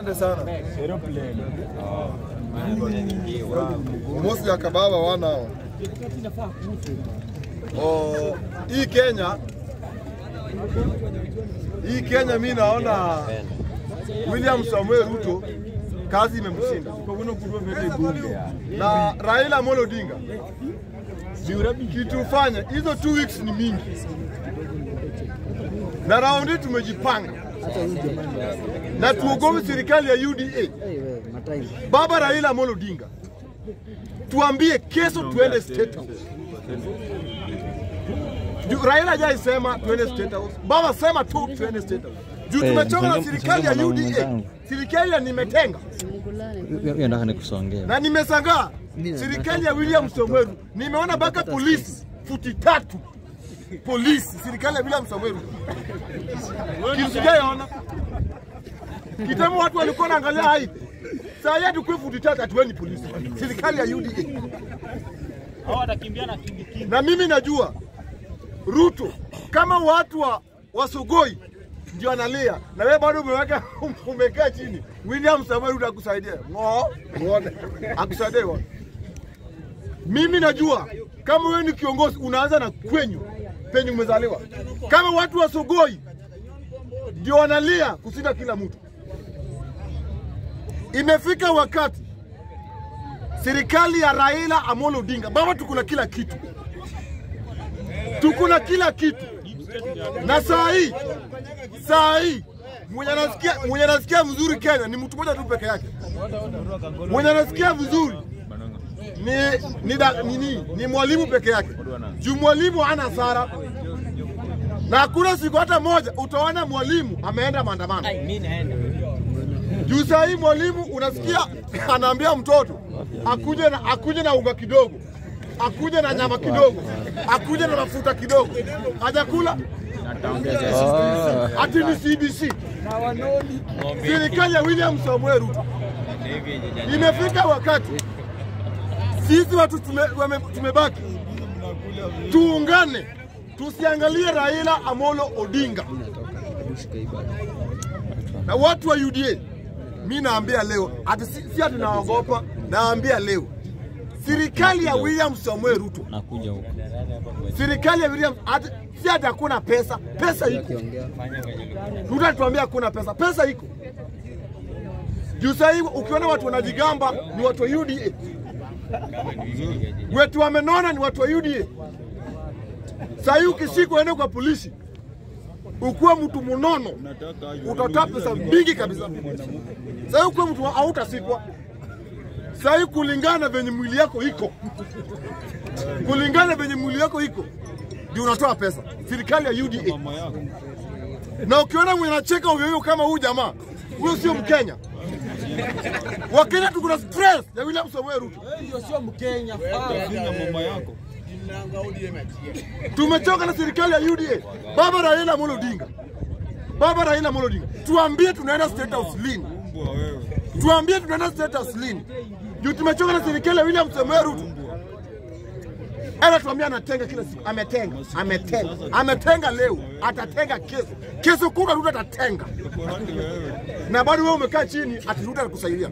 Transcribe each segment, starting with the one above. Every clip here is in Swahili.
Asante sana. Omosh ya kababa wanao. Hii Kenya mimi naona William Samuel Ruto kazi imemshinda. Na Raila Amolo Odinga kitu fanya hizo 2 weeks ni mingi. Na raundi tumejipanga. Na tuogope serikali ya UDA. Baba Raila Amolo Odinga, tuambie kesho tuende State House. Raila jai sema tuende State House. Baba sema tu tuende State House. Juu tumechoka na serikali ya UDA. Serikali ya nimetenga. Na nimeshangaa serikali ya William Samoei. Nimeona baka polisi futi 3. Polisi serikali ya William Samoei. Kisijaona. Kitamo watu walikuwa wanaangalia hai. Sasa yetu kwa futi 3 atueni polisi. Serikali ya UDA. Hao watakimbia na kimbi. Na mimi najua Ruto kama watu wa Sogoi ndio analia na wewe bado umekaa chini. William Samoei Ruto akusaidia. Muone. Akusaidie wewe. Mimi najua kama wewe ni kiongozi unaanza na kwenyu penye umezaliwa. Kama watu wa Sogoi ndio wanalia kushinda kila mtu. Imefika wakati serikali ya Raila Amolo Odinga, baba tuko na kila kitu. Tuko na kila kitu. Na saa hii mwenye anasikia vizuri Kenya ni mtu mmoja tu peke yake. Mwenye anasikia vizuri ni mwalimu peke yake. Juu mwalimu hana hasara. Na hakuna siku hata moja utaona mwalimu ameenda maandamano. Juu saa hii mwalimu unasikia anaambia mtoto akuje na unga kidogo, akuje na nyama kidogo, akuje na mafuta kidogo. Hajakula. Ati ni CBC. Serikali ya William Samoei Ruto. Imefika wakati sisi watu tumebaki tuungane, tusiangalie Raila Amolo Odinga na watu wa UDA. Mimi naambia leo, ati si ati naogopa, naambia leo serikali ya William Samoei Ruto nakuja huko. Serikali ya William si ati hakuna pesa, pesa iko. Ruto atuambia hakuna pesa, pesa iko. Juu sasa hivi ukiona watu wanajigamba ni watu wa UDA. Wetu wamenona ni watu wa UDA. Sasa hivi ukishikwa ende kwa polisi, ukuwa mtu mnono, utatoa pesa mingi kabisa. Sasa hivi ukuwa mtu hautasikwa. Sasa hivi kulingana venye mwili yako iko. Kulingana venye mwili yako iko, ndio unatoa pesa. Serikali ya UDA. Na ukiona mwenye anacheka ovyo kama huyu jamaa, huyo sio Mkenya. Wakenya tuko na stress ya William Samoei Ruto. Hiyo sio Mkenya. Mama yako. Tumechoka na serikali ya UDA. Baba Raila Amolo Odinga. Baba Raila Amolo Odinga. Tuambie tunaenda State House lini? Tuambie tunaenda State House lini? Juu tumechoka na serikali ya William Samoei Ruto. Ana tuambia anatenga kila siku. Ametenga leo, atatenga kesho. Kesho kuna Ruto atatenga. Na bado wewe umekaa chini ati Ruto anakusaidia.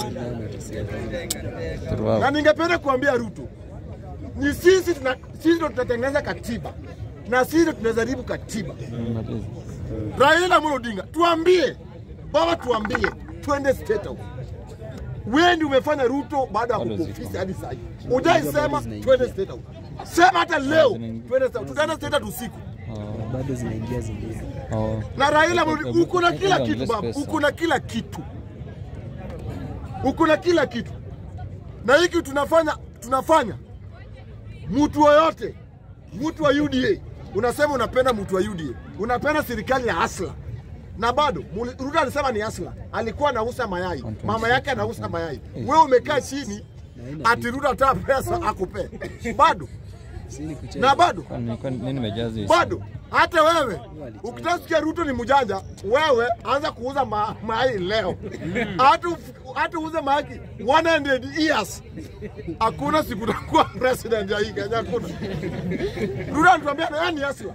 Na ningependa kuambia Ruto, ni sisi ndio tunatengeneza katiba. Na sisi ndio tunajaribu katiba. Raila Amolo Odinga, tuambie. Baba tuambie, tuende State House. Wewe ndio umefanya Ruto baada ya kuofisi hadi sasa. Ujai sema twende State House. Sema hata leo twende State House. Tutaenda State House usiku. Bado zinaingia zingine. Na Raila uko na kila kitu baba, uko na kila kitu. Uko na kila kitu. Na hiki tunafanya mtu yoyote, mtu wa UDA, unasema unapenda mtu wa UDA. Unapenda serikali ya Asla. Na bado Ruto alisema ni Asla. Alikuwa anauza mayai. Mama yake anauza mayai. Wewe umekaa chini ati Ruto atatoa pesa akupe. Bado. Na bado. Nini mejazi? Bado. Hata wewe ukitasikia Ruto ni mjanja, wewe anza kuuza mayai leo. Hata uuze mayai 100 years. Hakuna siku utakuwa president ya hii Kenya kuna. Ruto anatuambia nani Asla?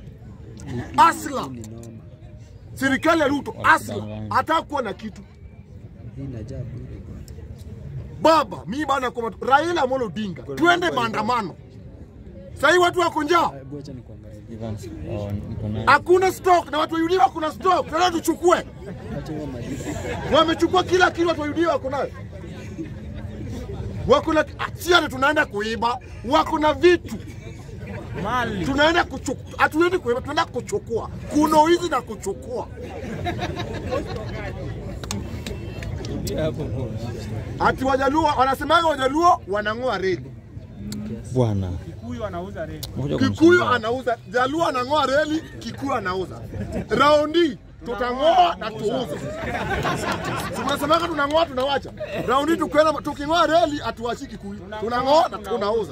Asla. Serikali ya Ruto Asla atakuwa na kitu. Baba, mimi bana kwa Raila Amolo Odinga. Twende maandamano. Sasa watu wako njaa. Hakuna stock na watu wa UD wako na stock. Tunataka tuchukue. Wamechukua kila kitu watu wa UD wako nayo. Wako na atia tunaenda kuiba, wako na vitu. Mali. Tunaenda kuchukua. Hatuendi kuiba, tunaenda kuchukua. Kuna hizi na kuchukua. Ati Wajaluo wanasemaga Wajaluo wanangoa reli. Bwana. Kikuyu anauza reli. Kikuyu anauza, Jaluo anangoa reli, Kikuyu anauza. Raundi tutangoa na tuuze. Tunasemaga tunangoa tunawacha. Raundi tukingoa reli atuachi Kikuyu. Tunangoa na tunauza.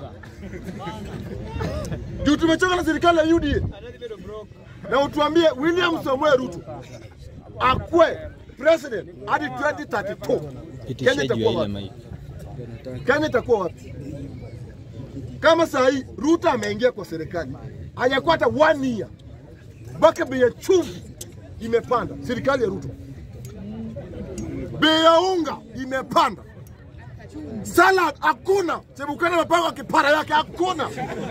Ndio tumechoka na serikali ya UDA. Na utuambie William Samoei Ruto akwe president hadi 2032. Kenya itakuwa wapi? Kenya itakuwa wapi? Kama saa hii Ruto ameingia kwa serikali, hajakuwa hata 1 year. Baka bei ya chumvi imepanda, serikali ya Ruto. Bei ya unga imepanda. Salad hakuna, Chebukati mapanga kipara yake hakuna.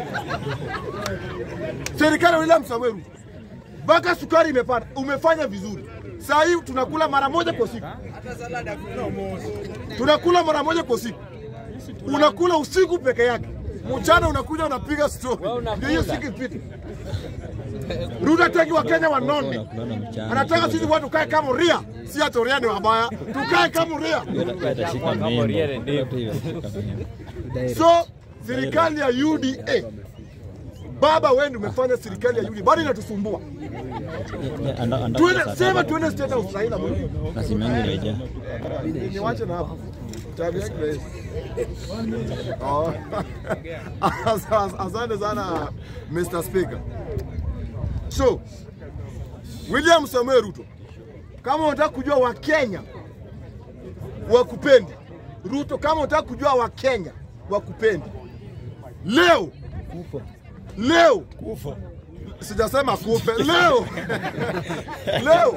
Serikali ya William Samoei Ruto. Baka sukari imepanda, umefanya vizuri. Saa hii tunakula mara moja kwa siku. Hata salad hakuna Omosh. Tunakula mara moja kwa siku. Unakula usiku peke yake. Mchana unakuja unapiga story. Ndio hiyo siku ipite. Ruto hataki wa Kenya wanone. Anataka sisi watu kae kama ria. Si ati ria ni wabaya. Tukae kama ria. So, serikali ya UDA. Baba wewe ndio umefanya serikali ya UDA. Bado inatusumbua. Tuende state house Raila Amolo. Na simu yangu inaja. Niwache na hapo. Tabi yake basi. Asante sana Mr. Speaker. So, William Samoei Ruto, kama unataka kujua wa Kenya wakupendi, Ruto kama unataka kujua wa Kenya wakupendi, leo sijasema kufe, leo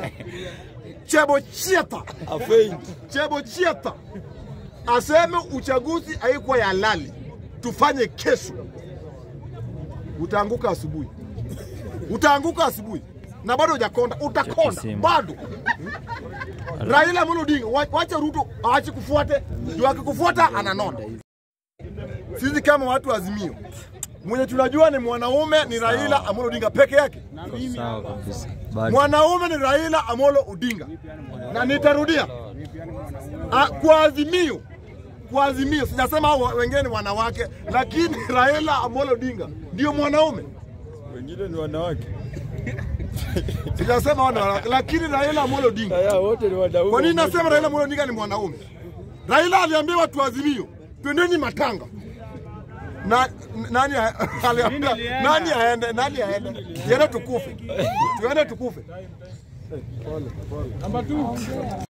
Chebo Chieta aseme uchaguzi haikuwa ya halali, tufanye kesho. Utaanguka asubuhi na bado hujakonda, utakonda bado. Raila Amolo Odinga, wacha Ruto aache kufuate, ndio akikufuata ananona. Sisi kama watu Azimio, mwenye tunajua ni mwanaume ni Raila Amolo Odinga peke yake. Sawa kabisa. Mwanaume ni Raila Amolo Odinga. Na nitarudia. Kwa Azimio, sijasema hao wengine ni wanawake, lakini Raila Amolo Odinga ndio mwanaume. Wengine ni wanawake. Sijasema wanawake, lakini Raila Amolo Odinga. Wote ni wanaume. Kwa nini nasema Raila Amolo Odinga ni mwanaume? Raila aliambia watu wa Azimio, twendeni matanga. Nani aende? Tuende tukufe. Namba 2.